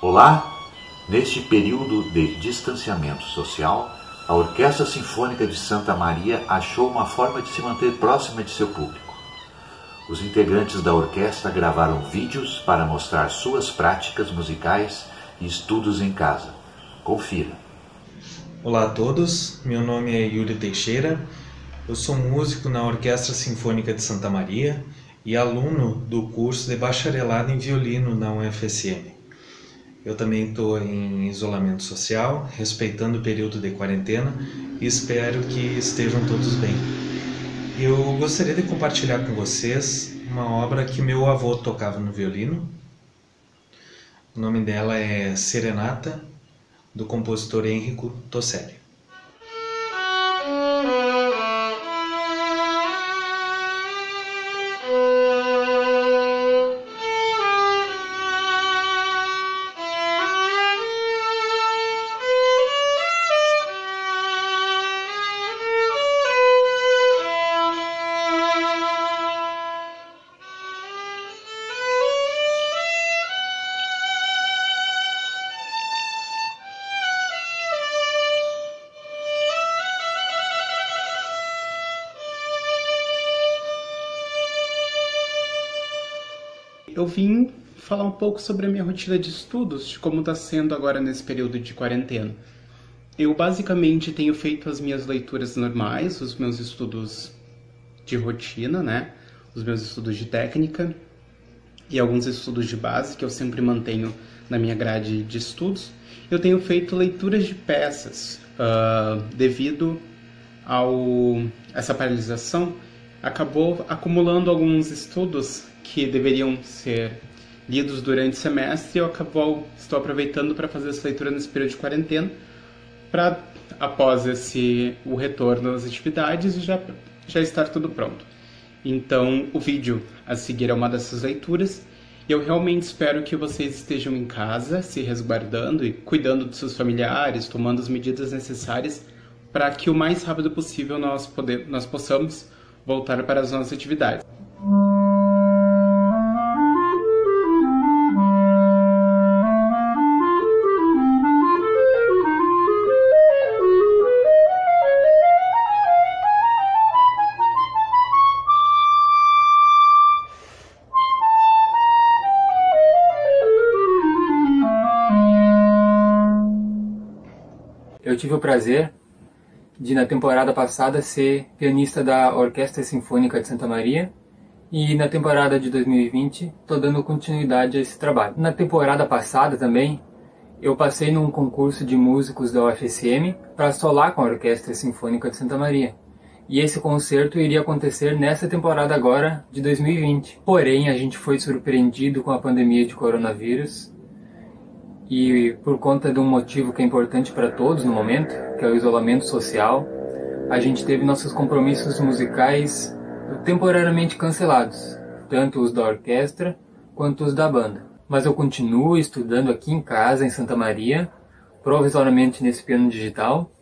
Olá! Neste período de distanciamento social, a Orquestra Sinfônica de Santa Maria achou uma forma de se manter próxima de seu público. Os integrantes da orquestra gravaram vídeos para mostrar suas práticas musicais e estudos em casa. Confira. Olá a todos, meu nome é Yuri Teixeira, eu sou músico na Orquestra Sinfônica de Santa Maria e aluno do curso de bacharelado em violino na UFSM. Eu também estou em isolamento social, respeitando o período de quarentena e espero que estejam todos bem. Eu gostaria de compartilhar com vocês uma obra que meu avô tocava no violino. O nome dela é Serenata, do compositor Enrico Tosselli. Eu vim falar um pouco sobre a minha rotina de estudos, de como está sendo agora nesse período de quarentena. Eu basicamente tenho feito as minhas leituras normais, os meus estudos de rotina, né? Os meus estudos de técnica e alguns estudos de base que eu sempre mantenho na minha grade de estudos. Eu tenho feito leituras de peças devido a essa paralisação. Acabou acumulando alguns estudos que deveriam ser lidos durante o semestre e eu estou aproveitando para fazer essa leitura nesse período de quarentena para, após o retorno das atividades, já estar tudo pronto. Então, o vídeo a seguir é uma dessas leituras. Eu realmente espero que vocês estejam em casa, se resguardando e cuidando dos seus familiares, tomando as medidas necessárias para que o mais rápido possível nós possamos voltar para as nossas atividades. Eu tive o prazer de, na temporada passada, ser pianista da Orquestra Sinfônica de Santa Maria e na temporada de 2020 estou dando continuidade a esse trabalho. Na temporada passada também, eu passei num concurso de músicos da UFSM para solar com a Orquestra Sinfônica de Santa Maria. E esse concerto iria acontecer nessa temporada agora de 2020. Porém, a gente foi surpreendido com a pandemia de coronavírus. E por conta de um motivo que é importante para todos no momento, que é o isolamento social, a gente teve nossos compromissos musicais temporariamente cancelados, tanto os da orquestra quanto os da banda. Mas eu continuo estudando aqui em casa, em Santa Maria, provisoriamente nesse piano digital,